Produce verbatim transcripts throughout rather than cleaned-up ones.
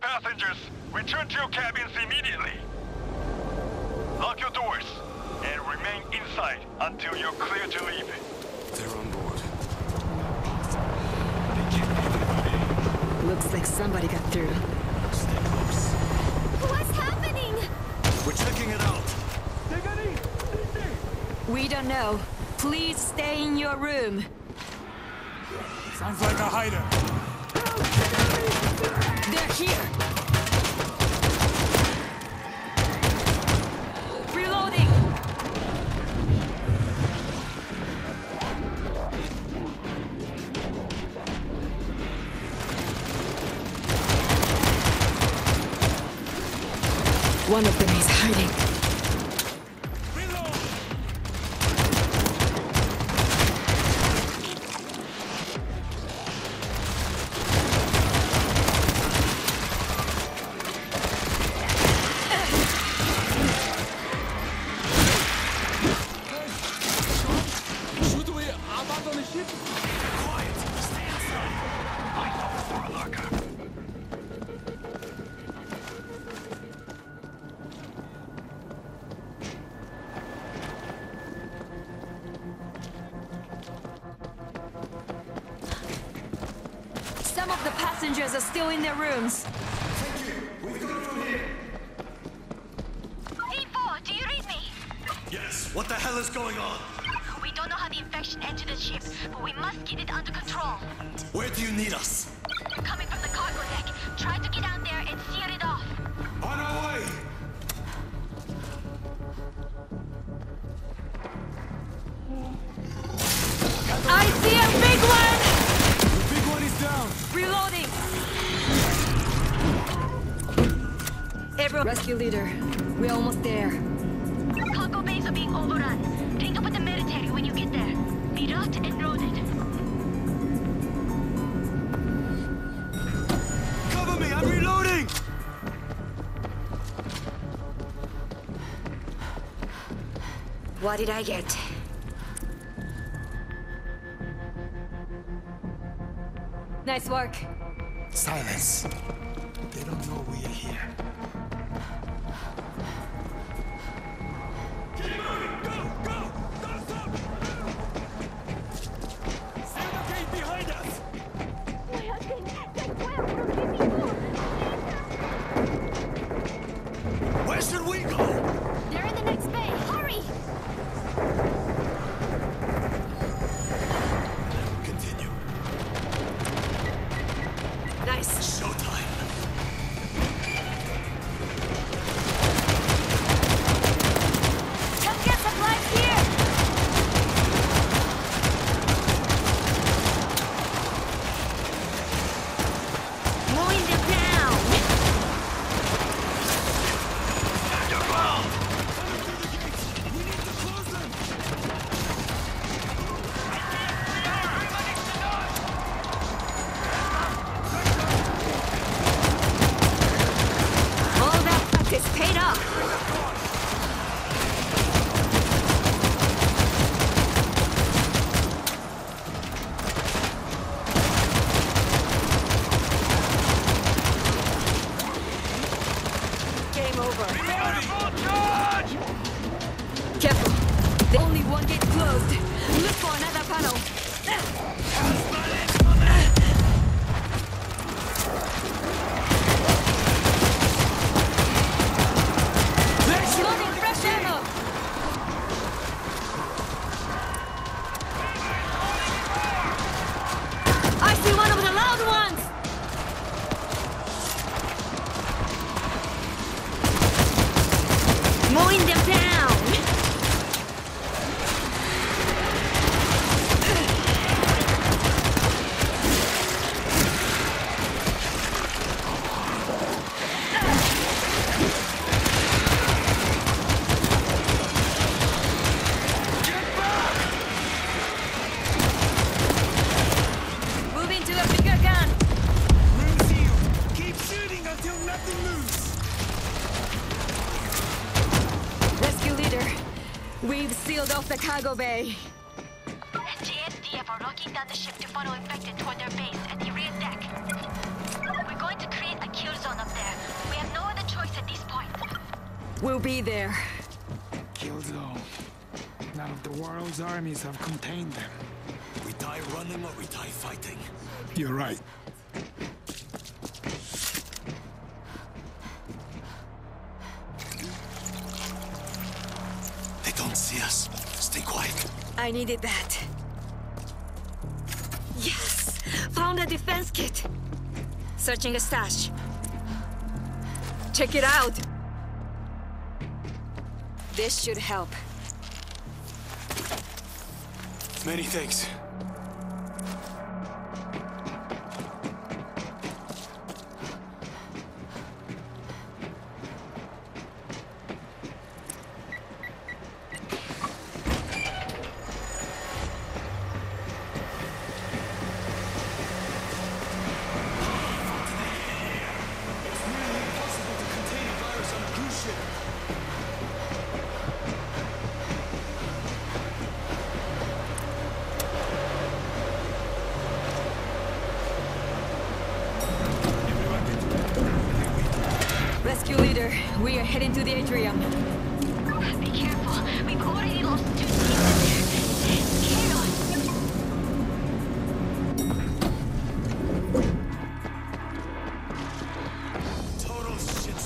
passengers, return to your cabins immediately. Lock your doors and remain inside until you're clear to leave. They're on board. Looks like somebody got through. Stay close. What's happening? We're checking it out. We don't know. Please stay in your room. Sounds like a hider. They're here! Reloading! One of them is hiding. Some of the passengers are still in their rooms. Thank you. We've got it from here. V four, do you read me? Yes. What the hell is going on? We don't know how the infection entered the ship, but we must get it under control. Where do you need us? Coming from the cargo deck. Try to get down there and sear it off. On our way. I see a big one! The big one is down. Reloading! Everyone, rescue leader, we're almost there. Cargo bays are being overrun. Link up with the military when you get there. Be locked and loaded. Cover me. I'm reloading. What did I get? Nice work. Silence. They don't know we are here. Keep moving. Go. Go. Don't stop. Seal the gate behind us. Where should we go? They're in the next bay. Hurry! Continue. Nice. Showtime. Come get supplies here! Mowing them down! Stand your ground! We need to close them. All that practice paid off! Game over. Full charge! Careful. The only one gate closed. Look for another panel. Loading fresh ammo. I see one of the loud ones. Mowing them down. Moving to a bigger gun. Room sealed. Keep shooting until nothing moves. Rescue leader, we've sealed off the cargo bay. J S D F are locking down the ship to funnel infected toward their base at the rear deck. We're going to create a kill zone up there. We'll be there. Killzone. None of the world's armies have contained them. We die running or we die fighting. You're right. They don't see us. Stay quiet. I needed that. Yes! Found a defense kit. Searching a stash. Check it out. This should help. Many thanks. Rescue leader, we are heading to the atrium. Be careful. We've already lost two teams in there. Carry on. Total shit.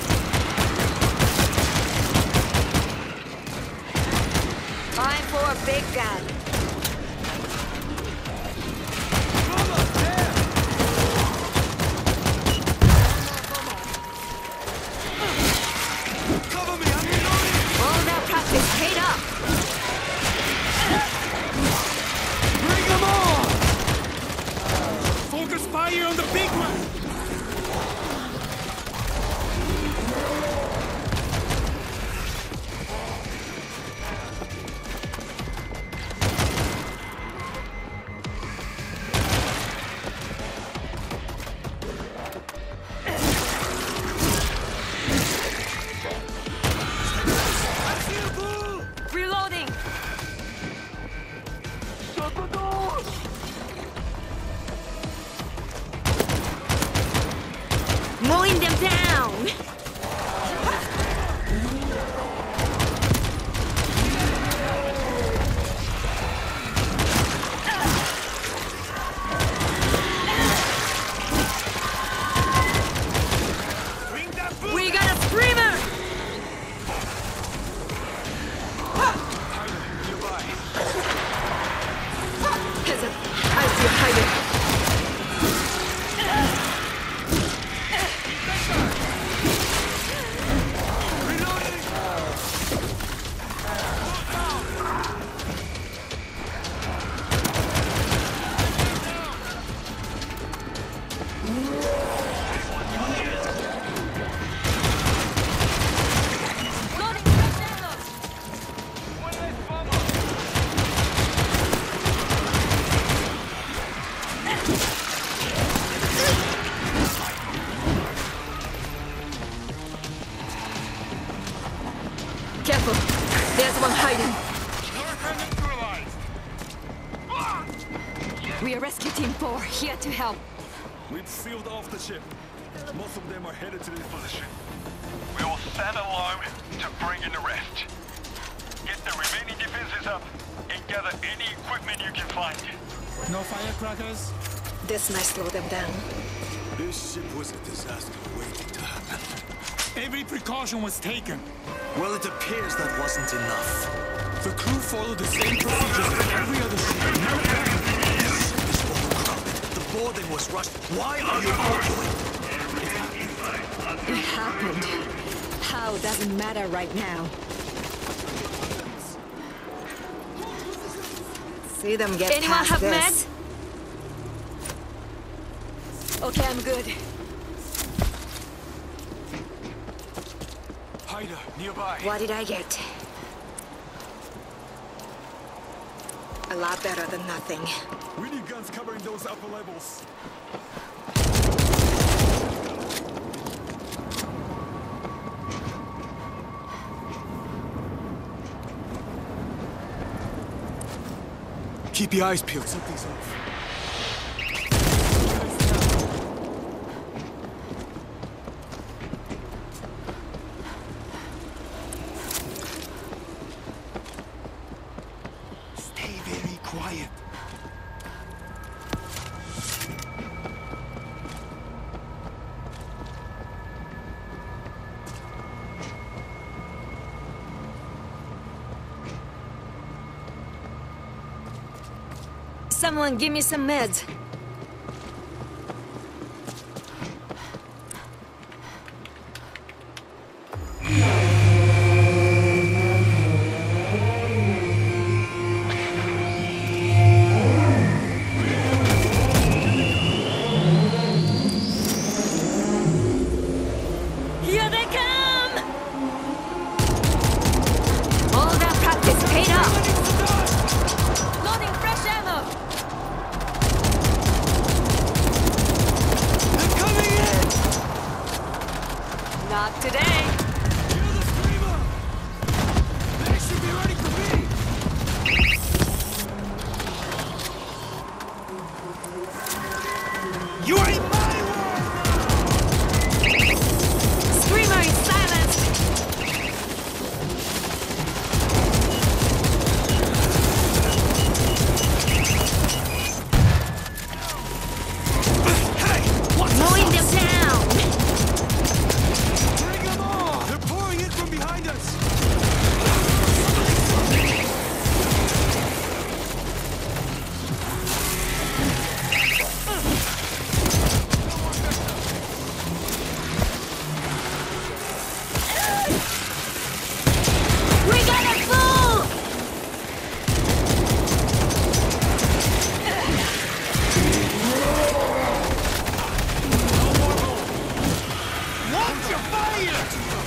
Time for a big gun. Cover me, I'm reloading! All that practice paid off. Bring them on! Focus fire on the big one! Reloading. Mowing them down. Bring that food! We got a screamer. Nearby. Peasant, I see a hider. Loading fresh ammo. Careful, there's one hiding. We are rescue team four, here to help. We've sealed off the ship. Most of them are headed to this position. We will stand alone to bring in the rest. Get the remaining defenses up and gather any equipment you can find. No firecrackers? This might slow them down. This ship was a disaster waiting to happen. Every precaution was taken. Well, it appears that wasn't enough. The crew followed the same procedures as every other ship. The ship is overcrowded. The boarding was rushed. Why are you arguing? It happened. How doesn't matter right now. See them get Anyone past have this. Okay, I'm good. Hider, nearby. What did I get? A lot better than nothing. We need guns covering those upper levels. Keep your eyes peeled. Something's off. Someone give me some meds. Here they come! All that practice paid off. Loading fresh ammo. They're coming in! Not today. Kill the screamer! They should be ready for me! You are in my world! Screamer is silenced. Hey! What's Mowing them down. Bring them on! They're pouring in from behind us! We gotta move! Watch your fire!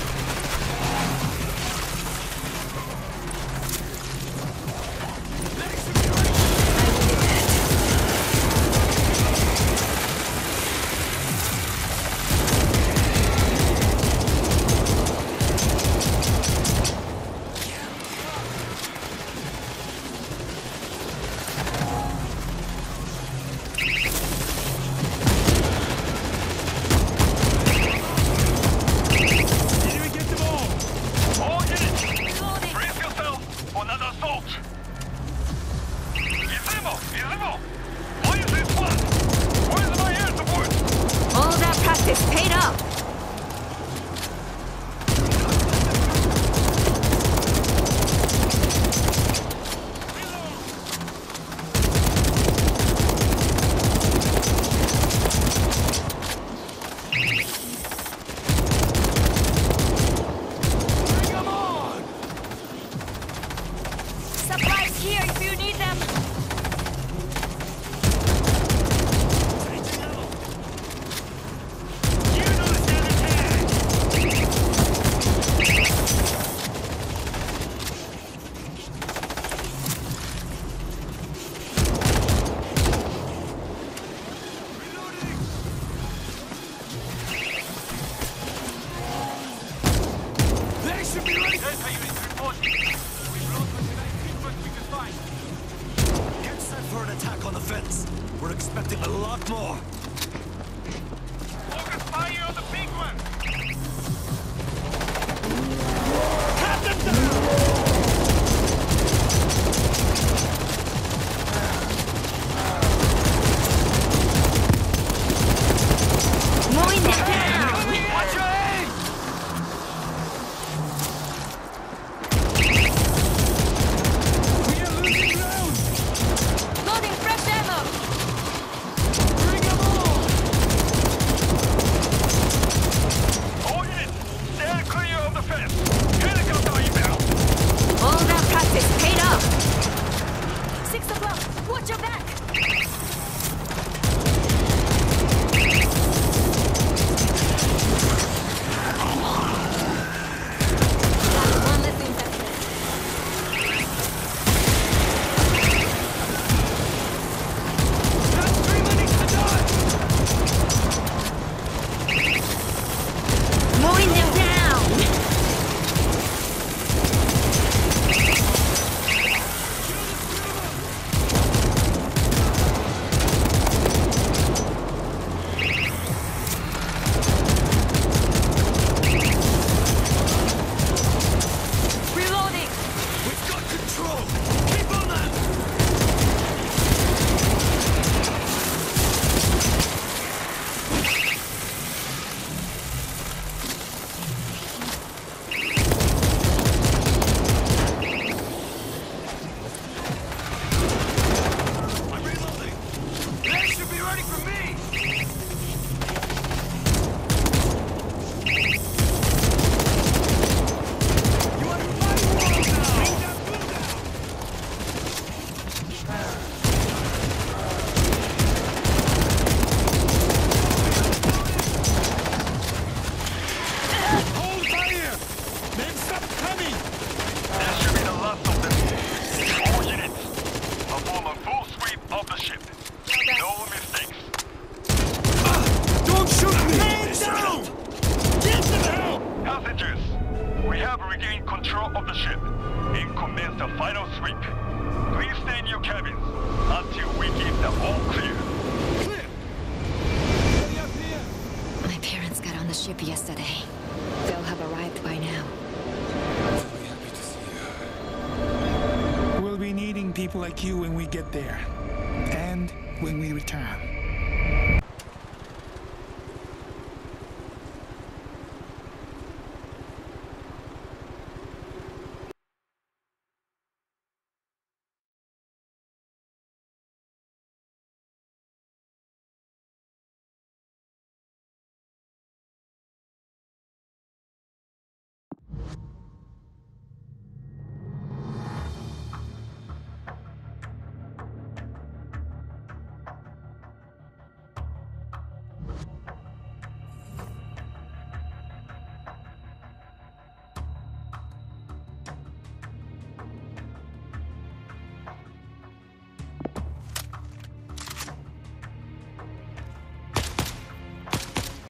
Did we get them all? All units, brace yourself for another assault. Izimo! Izimo! Why is this one? Where's my air support? All that practice paid off. Bring them on! Supplies here if you need them. You know the standard tag! Reloading! They should be ready! Delta units reporting. We've lost the feedback we can find. Get set for an attack on the fence. We're expecting a lot more. Focus fire on the big one. Cut them down! Mowing them down. Watch your aim! We are losing ground! Loading fresh ammo. Bring them on! ship yesterday. They'll have arrived by now. I'll be happy to see you. We'll be needing people like you when we get there. And when we return.